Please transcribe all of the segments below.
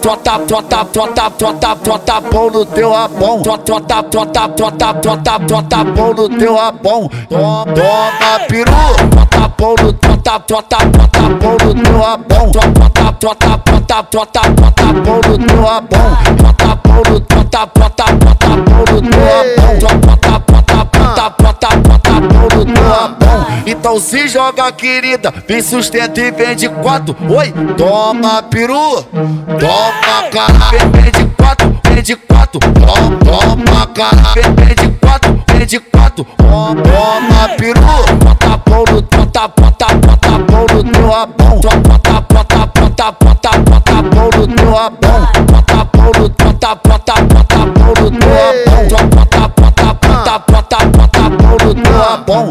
Bota pão no teu rabão. Bota pão no teu rabão. Toma peru. Bota pão no teu rabão. Bota pão no teu rabão. Bota pão no teu rabão. Então se joga, querida, vem sustenta e vem de quatro. Oi, toma peru, toma cara, vem de quatro, vem de quatro. Toma cara, vem de quatro, vem de quatro. Toma peru, bota pão no teu rabão. Bota pão no teu rabão. Bota pão no teu rabão.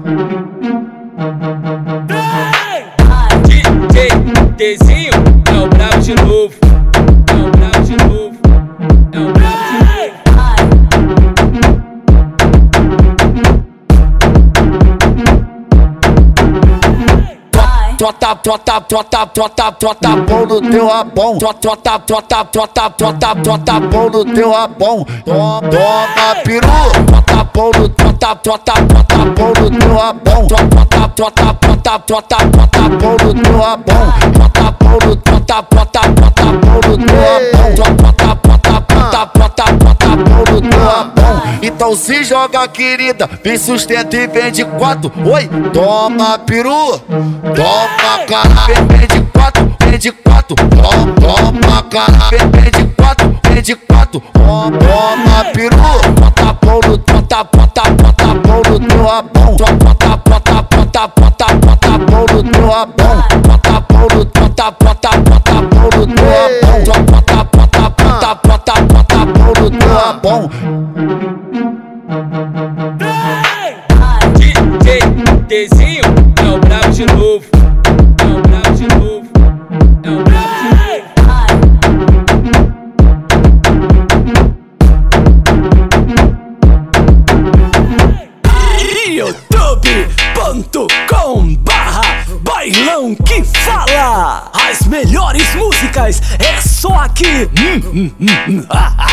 DJ Dezinho é o brabo de novo. É o brabo de novo. É o brabo de Bota pão no teu rabão. Bota pão no teu rabão. Toma peru. Bota pão no teu rabão. Bota pão no teu rabão. Bota pão no teu rabão. Então se joga, querida, vem sustenta e vem de quatro. Oi, toma peru, toma cara, vem de quatro, vem de quatro. Toma cara, vem de quatro, vem de quatro. Toma peru, bota pão no teu rabão. Bota pão no teu rabão. Bota pão no teu rabão. DJ Dezinho é o brabo de novo. É o brabo de novo. É o brabo de novo. youtube.com/bailão que fala. As melhores músicas é só aqui.